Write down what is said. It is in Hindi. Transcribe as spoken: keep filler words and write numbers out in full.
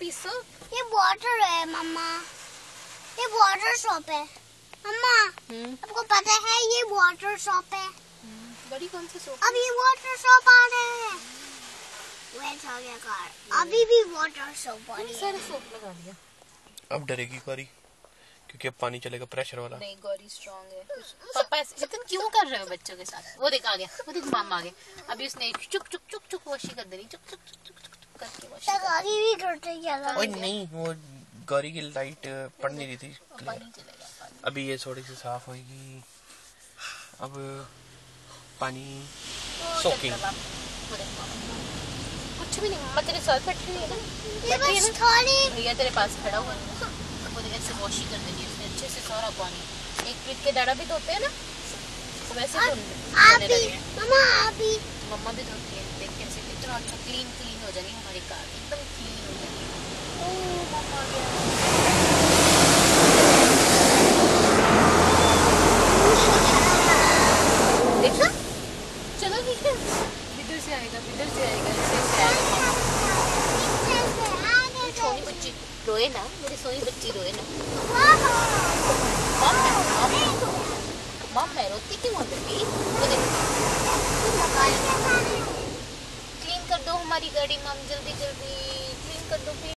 पीसो। ये वाटर है मम्मा, ये वाटर शॉप है मम्मा। आपको पता है ये वाटर शॉप है। बड़ी कौन सी शॉप? अभी वाटर शॉप आ रहे हैं। वेट हो गया कार, अभी भी वाटर शॉप आ रही है। सारे शॉप लगा दिया। अब डरेगी गौरी क्योंकि अब पानी चलेगा प्रेशर वाला। नहीं गौरी स्ट्रांग है। पापा ऐसे क्यों कर रहे हो बच्चों के साथ? वो देख आ गया, वो देख मामा आ गया। अभी उसने चुक चुक चुक चुक वॉशी कर देनी, चुक चुक चुक चुक चुक करके वॉशी। गौरी भी करते क्या? ओए नहीं, वो गौरी की लाइट पड़ नहीं रही थी। पानी चलेगा पानी। अभी ये थोड़ी सी साफ होगी। अब पानी सोकिंग। कुछ भी नहीं मम्मा तेरे साथ बैठी हुई है ना, ये बस थोड़ी भैया तेरे पास खड़ा हुआ है। वो ऐसे वॉशी कर देनी उसने अच्छे से सारा पानी। एक प्रीत के दादा भी धोते हैं ना वैसे आप भी मम्मा, आप भी मम्मा भी धोती है। देख कैसे कितना अच्छा क्लीन क्लीन हो जाएगी हमारी कार, एकदम क्लीन हो जाएगी। ओह मम्मा आ गया। देखा चलो ठीक है, इधर से आएगा इधर से आएगा इधर से आएगा। सोनी बच्ची रोए ना, मेरी सोनी बच्ची रोए ना। मम मम मम मैं रोती क्यों हूँ बेटी? क्लीन कर दो हमारी गाड़ी मम, जल्दी जल्दी क्लीन कर दो।